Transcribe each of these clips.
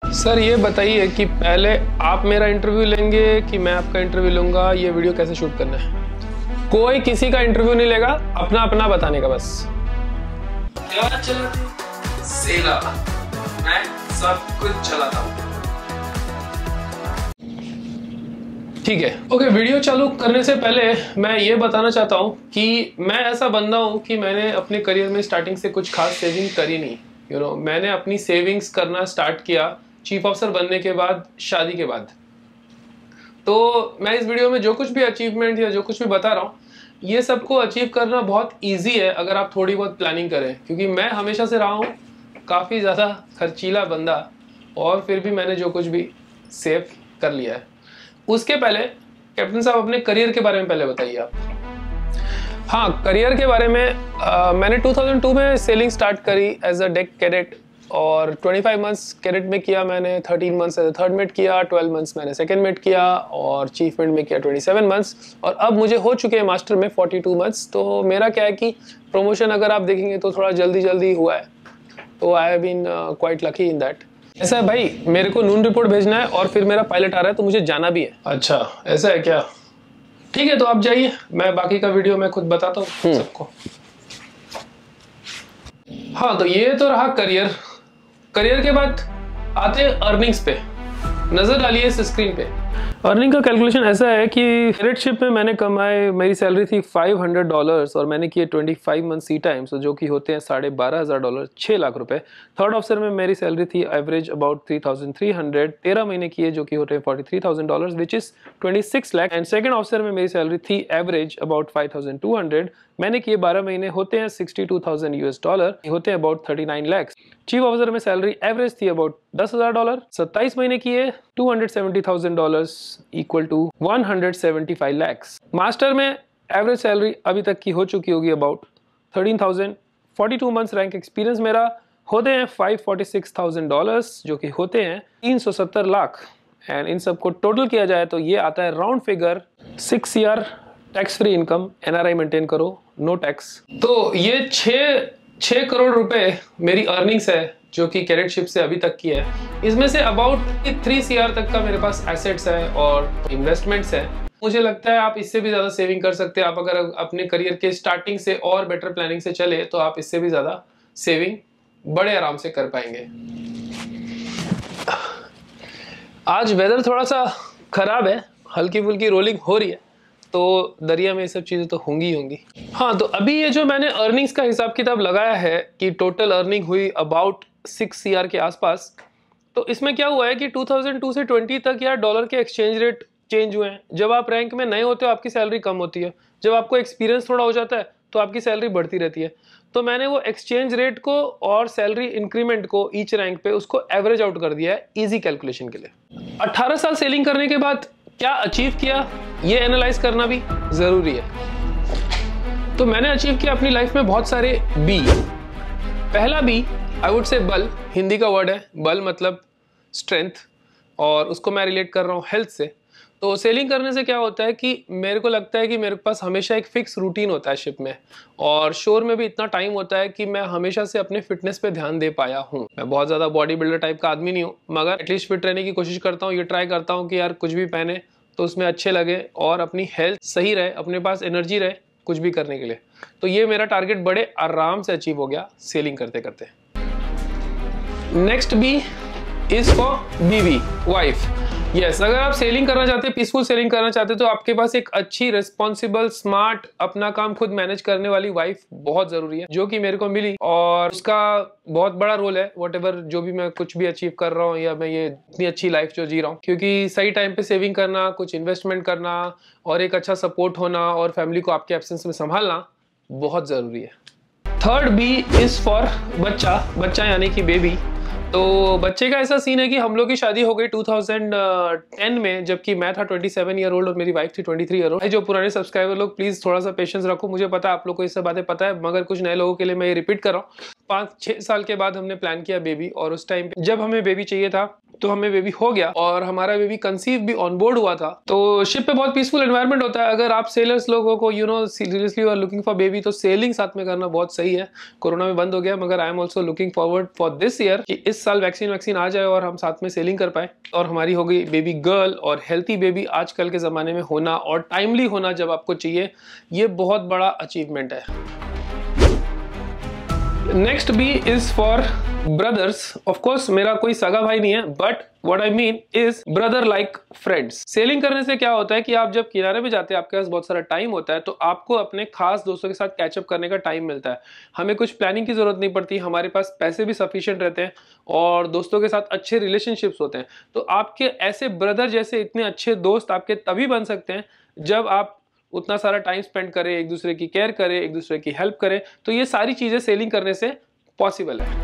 Sir ये बताइए कि पहले आप मेरा इंटरव्यू लेंगे कि मैं आपका इंटरव्यू लूंगा, ये वीडियो कैसे शूट करना है? कोई किसी का इंटरव्यू नहीं लेगा, अपना अपना बताने का बस। क्या चलाते? सेला। मैं सब कुछ चलाता हूँ। ठीक है, ओके। वीडियो चालू करने से पहले मैं ये बताना चाहता हूँ कि मैं ऐसा बंदा हूँ कि मैंने अपने करियर में स्टार्टिंग से कुछ खास सेविंग करी नहीं। मैंने अपनी सेविंग्स करना स्टार्ट किया चीफ ऑफिसर बनने के बाद, शादी के बाद। तो मैं इस वीडियो में जो कुछ भी अचीवमेंट या जो कुछ भी बता रहा हूँ, ये सबको अचीव करना बहुत इजी है अगर आप थोड़ी बहुत प्लानिंग करें। क्योंकि मैं हमेशा से रहा हूँ काफ़ी ज़्यादा खर्चीला बंदा, और फिर भी मैंने जो कुछ भी सेव कर लिया है। उसके पहले कैप्टन साहब अपने करियर के बारे में पहले बताइए आप। हाँ, करियर के बारे में मैंने 2002 में सेलिंग स्टार्ट करी एज अ डेक कैडेट, और 25 मंथ्स कैडेट में किया मैंने, 13 months as a third mate किया, 12 मंथ्स मैंने सेकंड मेट किया, और चीफ मेट में किया 27 मंथ्स, और अब मुझे हो चुके हैं मास्टर में 42 मंथ्स। तो मेरा क्या है कि प्रमोशन अगर आप देखेंगे तो थोड़ा जल्दी हुआ है, तो I have been quite lucky in that. ऐसा है भाई, मेरे को नून रिपोर्ट भेजना है और फिर मेरा पायलट आ रहा है तो मुझे जाना भी है। अच्छा ऐसा है क्या? ठीक है, तो आप जाइए, मैं बाकी का वीडियो मैं खुद बताता हूँ सबको। हाँ, तो ये तो रहा करियर। करियर के बाद आते हैं अर्निंग्स पे। नजर डालिए इस स्क्रीन पे। अर्निंग का कैलकुलेशन ऐसा है कि कैडेटशिप में मैंने कमाए, मेरी सैलरी थी $500 और मैंने किए 25 मंथ सी टाइम्स, जो कि होते हैं $12,500, 6 लाख रुपए। थर्ड ऑफिसर में मेरी सैलरी थी एवरेज अबाउट 3,300, 13 महीने किए जो कि होते हैं $43,000 which is 26 lakh. And second officer में मेरी सैलरी थी एवरेज अबाउट 5,200, मैंने किए 12 महीने, होते हैं $62,000, होते हैं अबाउट 39 लाख। चीफ ऑफिसर में सैलरी एवरेज थी अबाउट $10,000, 27 महीने किए $270,000 इक्वल टू 175 लाख। मास्टर में एवरेज सैलरी अभी तक की हो चुकी होगी अबाउट 13,000, 42 मंथ्स रैंक एक्सपीरियंस मेरा, होते हैं $546,000 जो कि होते हैं 370 लाख। एंड इन सबको टोटल किया जाए तो ये आता है round figure 6 year tax free income. NRI maintain करो, नो टैक्स। तो ये 6 करोड़ रुपए मेरी अर्निंग्स है जो कि कैडेटशिप से अभी तक की है। इसमें से अबाउट 3 CR तक का मेरे पास एसेट्स है और इन्वेस्टमेंट्स है। मुझे लगता है आप इससे भी ज़्यादा सेविंग कर सकते हैं। आप अगर अपने करियर के स्टार्टिंग से और बेटर प्लानिंग से चले तो आप इससे भी ज़्यादा सेविंग बड़े आराम से कर पाएंगे। आज वेदर थोड़ा सा खराब है, हल्की फुल्की रोलिंग हो रही है, तो दरिया में ये सब चीज़ें तो होंगी। हाँ, तो अभी ये जो मैंने अर्निंग्स का हिसाब किताब लगाया है कि टोटल अर्निंग हुई अबाउट 6 CR के आसपास। तो इसमें क्या हुआ है कि 2002 से 20 तक यार डॉलर के एक्सचेंज रेट चेंज हुए हैं। जब आप रैंक में नए होते हो आपकी सैलरी कम होती है, जब आपको एक्सपीरियंस थोड़ा हो जाता है तो आपकी सैलरी बढ़ती रहती है। तो मैंने वो एक्सचेंज रेट को और सैलरी इंक्रीमेंट को ईच रैंक पे उसको एवरेज आउट कर दिया है ईजी कैलकुलेशन के लिए। 18 साल सेलिंग करने के बाद क्या अचीव किया ये एनालाइज करना भी जरूरी है। तो मैंने अचीव किया अपनी लाइफ में बहुत सारे बी। पहला बी आई वुड से बल, हिंदी का वर्ड है बल मतलब स्ट्रेंथ, और उसको मैं रिलेट कर रहा हूँ हेल्थ से। तो सेलिंग करने से क्या होता है कि मेरे को लगता है कि मेरे पास हमेशा एक फिक्स रूटीन होता है शिप में, और शोर में भी इतना टाइम होता है कि मैं हमेशा से अपने फिटनेस पे ध्यान दे पाया हूँ। मैं बहुत ज़्यादा बॉडी बिल्डर टाइप का आदमी नहीं हूँ, मगर एटलीस्ट फिट रहने की कोशिश करता हूँ। ये ट्राई करता हूँ कि यार कुछ भी पहने तो उसमें अच्छे लगे और अपनी हेल्थ सही रहे, अपने पास एनर्जी रहे कुछ भी करने के लिए। तो ये मेरा टारगेट बड़े आराम से अचीव हो गया सेलिंग करते करते। नेक्स्ट बी इज फॉर बीवी, वाइफ। यस, अगर आप सेलिंग करना चाहते हैं, पीसफुल सेलिंग करना चाहते हैं, तो आपके पास एक अच्छी, रिस्पॉन्सिबल, स्मार्ट, अपना काम खुद मैनेज करने वाली वाइफ बहुत जरूरी है, जो कि मेरे को मिली। और उसका बहुत बड़ा रोल है व्हाटएवर जो भी मैं कुछ भी अचीव कर रहा हूँ या मैं ये इतनी अच्छी लाइफ जो जी रहा हूँ, क्योंकि सही टाइम पे सेविंग करना, कुछ इन्वेस्टमेंट करना और एक अच्छा सपोर्ट होना और फैमिली को आपके एब्सेंस में संभालना बहुत जरूरी है। थर्ड बी इज फॉर बच्चा यानी कि बेबी। तो बच्चे का ऐसा सीन है कि हम लोग की शादी हो गई 2010 में, जबकि मैं था 27 ईयर ओल्ड और मेरी वाइफ थी 23 ईयर ओल्ड। जो पुराने सब्सक्राइबर लोग प्लीज थोड़ा सा पेशेंस रखो, मुझे पता है आप लोग को ये सब बातें पता है, मगर कुछ नए लोगों के लिए मैं ये रिपीट कर रहा हूँ। 5-6 साल के बाद हमने प्लान किया बेबी, और उस टाइम जब हमें बेबी चाहिए था तो हमें बेबी हो गया और हमारा बेबी कंसीव भी ऑन बोर्ड हुआ था। तो शिप पे बहुत पीसफुल एनवायरनमेंट होता है। अगर आप सेलर्स लोगों को seriously are looking for baby, तो सेलिंग साथ में करना बहुत सही है। कोरोना में बंद हो गया, मगर I am also looking forward for this year कि इस साल वैक्सीन आ जाए और हम साथ में सेलिंग कर पाए और हमारी हो गई बेबी गर्ल। और हेल्थी बेबी आजकल के जमाने में होना और टाइमली होना जब आपको चाहिए, ये बहुत बड़ा अचीवमेंट है। Next B is for brothers. Of course मेरा कोई सगा भाई नहीं है, but what I mean is brother like friends. Sailing करने से क्या होता है कि आप जब किनारे पे जाते हैं, आपके पास बहुत सारा टाइम होता है, तो आपको अपने खास दोस्तों के साथ कैचअप करने का टाइम मिलता है। हमें कुछ प्लानिंग की जरूरत नहीं पड़ती, हमारे पास पैसे भी सफिशिएंट रहते हैं और दोस्तों के साथ अच्छे रिलेशनशिप्स होते हैं। तो आपके ऐसे ब्रदर जैसे इतने अच्छे दोस्त आपके तभी बन सकते हैं जब आप उतना सारा टाइम स्पेंड करें, एक दूसरे की केयर करें, एक दूसरे की हेल्प करें। तो ये सारी चीजें सेलिंग करने से पॉसिबल है।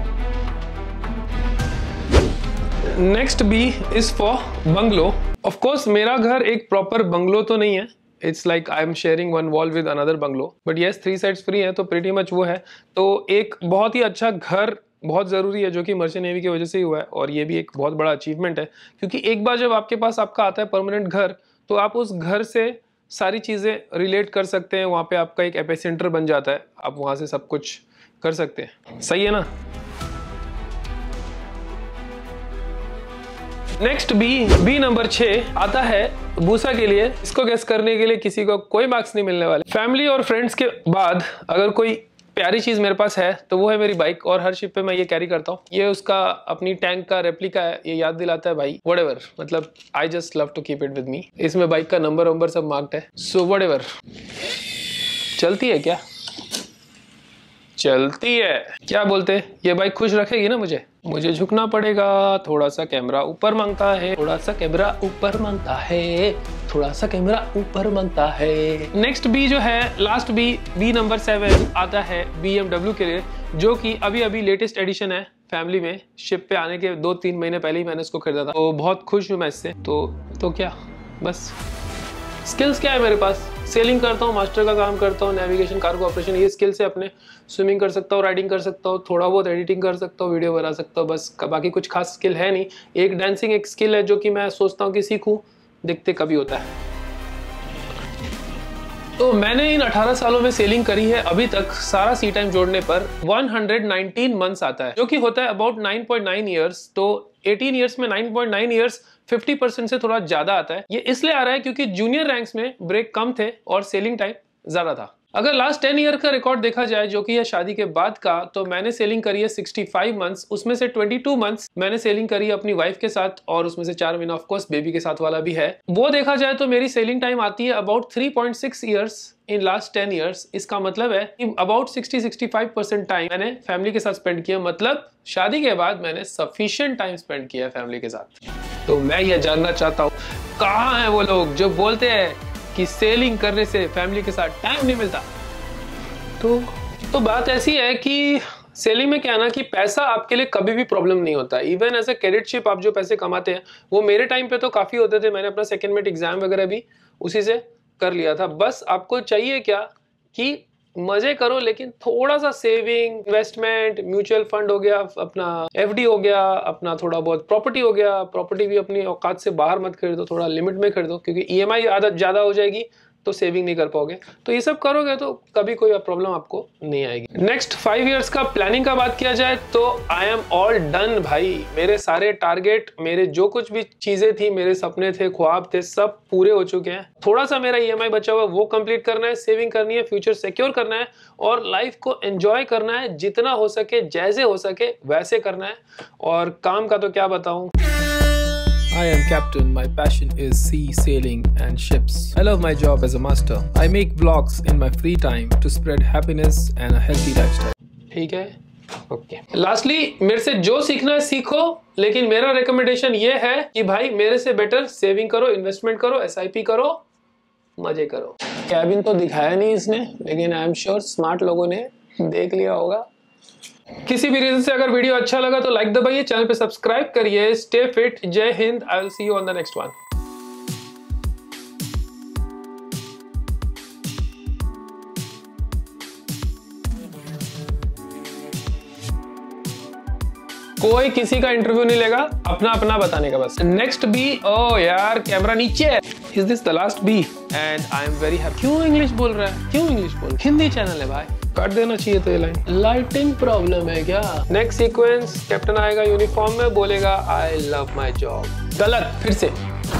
Next B is for bungalow. Of course मेरा घर एक प्रॉपर बंगलो तो नहीं है, it's like I am sharing one wall with another bungalow, but yes 3 sides free है, तो प्रीटी मच वो है। तो एक बहुत ही अच्छा घर बहुत जरूरी है, जो कि मर्चेंट नेवी की वजह से ही हुआ है। और ये भी एक बहुत बड़ा अचीवमेंट है, क्योंकि एक बार जब आपके पास आपका आता है परमानेंट घर, तो आप उस घर से सारी चीजें रिलेट कर सकते हैं। वहां पे आपका एक एपिसेंटर बन जाता है, आप वहां से सब कुछ कर सकते हैं। सही है ना? नेक्स्ट बी नंबर 6 आता है भूसा के लिए। इसको गेस करने के लिए किसी को कोई मार्क्स नहीं मिलने वाले। फैमिली और फ्रेंड्स के बाद अगर कोई प्यारी चीज मेरे पास है तो वो है मेरी बाइक, और हर शिप पे मैं ये कैरी करता हूँ। ये उसका अपनी टैंक का रेप्लिका है, ये याद दिलाता है भाई व्हाटएवर, मतलब I just love to keep it with me. इसमें बाइक का नंबर सब मार्क्ड है, सो व्हाटएवर। चलती है क्या? चलती है। क्या बोलते, ये बाइक खुश रखेगी ना मुझे झुकना पड़ेगा, थोड़ा सा कैमरा ऊपर मांगता है, थोड़ा सा कैमरा ऊपर मांगता है, थोड़ा सा कैमरा ऊपर मांगता है। नेक्स्ट बी जो है, लास्ट बी नंबर 7 आता है BMW के लिए, जो कि अभी लेटेस्ट एडिशन है फैमिली में। शिप पे आने के 2-3 महीने पहले ही मैंने इसको खरीदा था, तो बहुत खुश हूँ मैं इससे। तो क्या, बस स्किल्स क्या है मेरे पास, सेलिंग करता हूँ, मास्टर का काम करता हूँ, नेविगेशन, कार्गो ऑपरेशन, ये स्किल से अपने स्विमिंग कर सकता हूँ, राइडिंग कर सकता हूँ, थोड़ा बहुत एडिटिंग कर सकता हूँ, वीडियो बना सकता हूँ, बस बाकी कुछ खास स्किल है नहीं। एक डांसिंग एक स्किल है जो कि मैं सोचता हूँ कि सीखूं, देखते कभी होता है। तो मैंने इन 18 सालों में सेलिंग करी है अभी तक, सारा सी टाइम जोड़ने पर 119 मंथ्स आता है, जो कि होता है अबाउट 9.9 ईयर्स। तो 18 ईयर्स में 9.9 ईयर्स 50% से थोड़ा ज्यादा आता है। ये इसलिए आ रहा है क्योंकि जूनियर रैंक्स में ब्रेक कम थे और सेलिंग टाइम ज्यादा था। अगर लास्ट 10 ईयर का रिकॉर्ड देखा जाए, जो कि है शादी के बाद का, तो मैंने सेलिंग करी है 65 मंथ्स। उसमें से 22 मंथ्स मैंने सेलिंग करी अपनी वाइफ के साथ, और उसमें से 4 महीना ऑफ कोर्स बेबी के साथ वाला भी है। वो देखा जाए तो मेरी सेलिंग टाइम आती है about 3.6 years in last 10 years. इसका मतलब है कि अबाउट 60-65% टाइम मैंने फैमिली के साथ स्पेंड किया, मतलब शादी के बाद मैंने सफिशिएंट टाइम स्पेंड किया फैमिली के साथ। तो मैं ये जानना चाहता हूँ, कहाँ है वो लोग जो बोलते हैं कि सेलिंग करने से फैमिली के साथ टाइम नहीं मिलता। तो बात ऐसी है कि सेलिंग में क्या है ना, कि पैसा आपके लिए कभी भी प्रॉब्लम नहीं होता। इवन एज ए कैडेटशिप आप जो पैसे कमाते हैं, वो मेरे टाइम पे तो काफी होते थे। मैंने अपना सेकेंड मिड एग्जाम वगैरह भी उसी से कर लिया था। बस आपको चाहिए क्या कि मजे करो, लेकिन थोड़ा सा सेविंग, इन्वेस्टमेंट, म्यूचुअल फंड हो गया, अपना FD हो गया, अपना थोड़ा बहुत प्रॉपर्टी हो गया। प्रॉपर्टी भी अपनी औकात से बाहर मत खरीदो, थोड़ा लिमिट में खरीदो, क्योंकि EMI आदत ज्यादा हो जाएगी तो सेविंग नहीं कर पाओगे। तो ये सब करोगे तो कभी कोई प्रॉब्लम आपको नहीं आएगी। नेक्स्ट 5 इयर्स का प्लानिंग का बात किया जाए तो आई एम ऑल डन भाई। मेरे सारे टारगेट, मेरे जो कुछ भी चीजें थी, मेरे सपने थे, ख्वाब थे, सब पूरे हो चुके हैं। थोड़ा सा मेरा EMI बचा हुआ, वो कंप्लीट करना है, सेविंग करनी है, फ्यूचर सिक्योर करना है, और लाइफ को एंजॉय करना है। जितना हो सके, जैसे हो सके वैसे करना है। और काम का तो क्या बताऊं। I am captain. My passion is sea sailing and ships. I love my job as a master. I make vlogs in my free time to spread happiness and a healthy lifestyle. ठीक है, okay. Lastly, मेरे से जो सीखना है सीखो, लेकिन मेरा रिकमेंडेशन ये है कि भाई मेरे से बेटर सेविंग करो, इन्वेस्टमेंट करो, SIP करो, मजे करो। कैबिन तो दिखाया नहीं इसने, लेकिन आई एम श्योर स्मार्ट लोगों ने देख लिया होगा। किसी भी रीजन से अगर वीडियो अच्छा लगा तो लाइक दबाइए, चैनल पे सब्सक्राइब करिए। स्टे फिट, जय हिंद। I will see you on the next one. कोई किसी का इंटरव्यू नहीं लेगा, अपना अपना बताने का बस। नेक्स्ट बी, ओ यार कैमरा नीचे है। Is this the last B and I am very happy. क्यों इंग्लिश बोल रहा है, क्यों इंग्लिश बोल, हिंदी चैनल है भाई, काट देना चाहिए तो ये लाइन। लाइटिंग प्रॉब्लम है क्या? नेक्स्ट सीक्वेंस, कैप्टन आएगा यूनिफॉर्म में, बोलेगा आई लव माई जॉब। गलत, फिर से